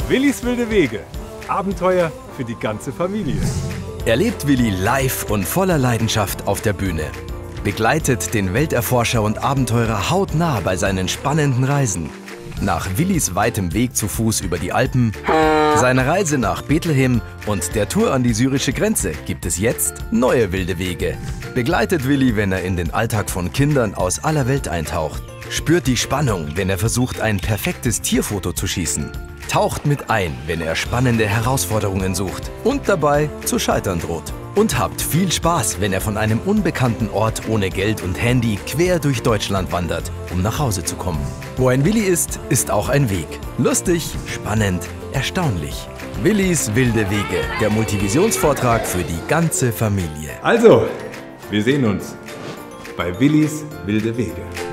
Willis wilde Wege. Abenteuer für die ganze Familie. Erlebt Willi live und voller Leidenschaft auf der Bühne. Begleitet den Welterforscher und Abenteurer hautnah bei seinen spannenden Reisen. Nach Willis weitem Weg zu Fuß über die Alpen, seiner Reise nach Bethlehem und der Tour an die syrische Grenze gibt es jetzt neue wilde Wege. Begleitet Willi, wenn er in den Alltag von Kindern aus aller Welt eintaucht. Spürt die Spannung, wenn er versucht, ein perfektes Tierfoto zu schießen. Taucht mit ein, wenn er spannende Herausforderungen sucht und dabei zu scheitern droht. Und habt viel Spaß, wenn er von einem unbekannten Ort ohne Geld und Handy quer durch Deutschland wandert, um nach Hause zu kommen. Wo ein Willi ist, ist auch ein Weg. Lustig, spannend, erstaunlich. Willis wilde Wege, der Multivisionsvortrag für die ganze Familie. Also, wir sehen uns bei Willis wilde Wege.